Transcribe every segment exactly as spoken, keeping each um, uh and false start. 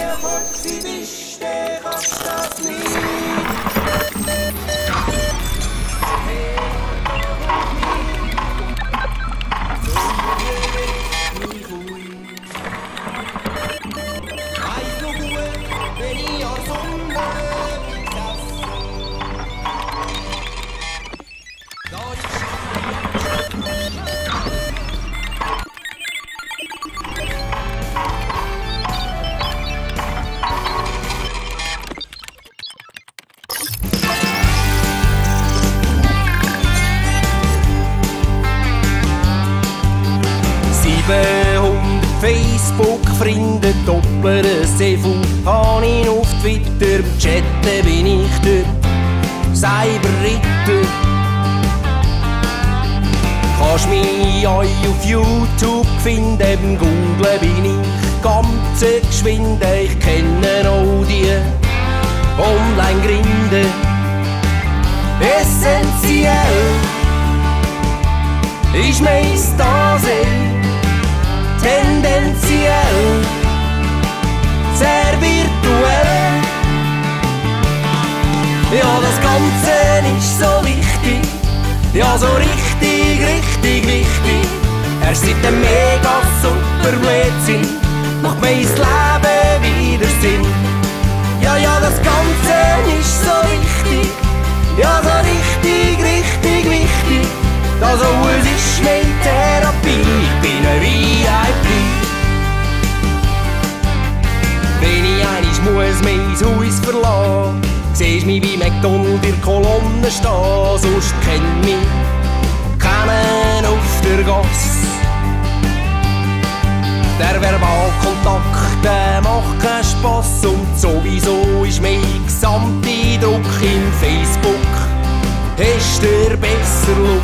erfolgreich bist, der kannst das nicht. Weißt du gut, wenn ich an Sonne siebenhundert Facebook-Freunde, doppeltes C V, hab ich auf Twitter, chatten bin ich dort, Cyberritter. Kannst mich auch auf YouTube finden, beim Googlen bin ich ganz geschwinde, ich kenne auch die Online-Grinde. Essentiell ist meist Dasein, tendenziell, sehr virtuell. Ja, das Ganze ist so wichtig, ja, so richtig, richtig wichtig. Erst seit dem mega super Blödsinn macht mein Leben wieder Sinn. Ja, ja, das Ganze ist so wichtig, ja, so richtig, richtig wichtig. Das alles ist meine Therapie, ich bin ein V I P. Wenn ich einmal muss mein Haus verlassen, siehst mich wie McDonald in der Kolonne stehen, sonst kennt mich keinen auf der Gasse. Der Verbalkontakt, der macht keinen Spass und sowieso ist mein Gesamteindruck im Facebook, hast der besser Look.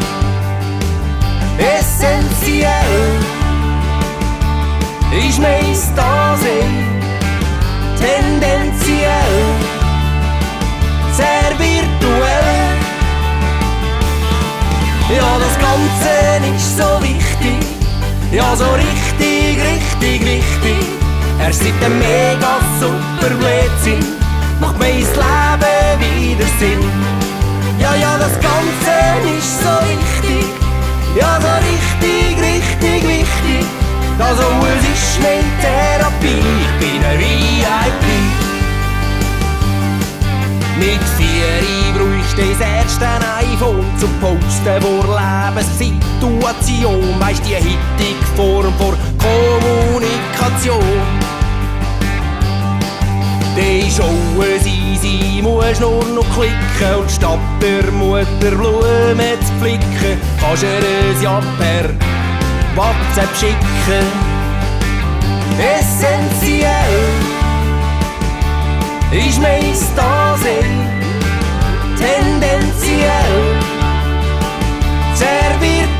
Essentiell ist meist Dasein, tendenziell, sehr virtuell. Ja, das Ganze ist so wichtig, ja, so richtig, richtig wichtig. Erst seit dem mega super Blödsinn macht mein Leben wieder Sinn. Ja, ja, das Ganze ist so wichtig, ja, so richtig, richtig wichtig. Das alles ist meine Therapie, ich bin ein V I P. Mit vier bräuchte ich das erste iPhone zum Posten vor Lebenssituation. Weisst, die heutige Form vor Kommunikation. Die ist alles easy, musst nur noch klicken und statt der Mutter Blumen zu pflücken, kannst du es ja per WhatsApp schicken. Essentiell ist meist Dasein, tendenziell, sehr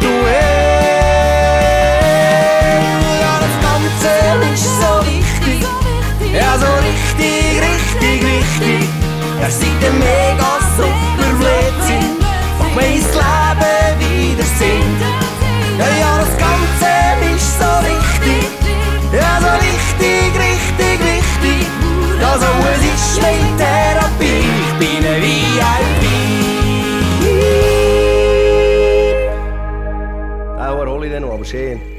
virtuell. Ja, das Ganze ist so wichtig, ja, so richtig, richtig, richtig. Erst seit dem mega super Blödsinn macht mein Leben wieder Sinn. Ja, ja, das Ganze ist so wichtig, ja, so richtig, richtig, wichtig. Das alles ist meine Therapie, ich bin ein V I P. Auch eine Rolle, aber schön.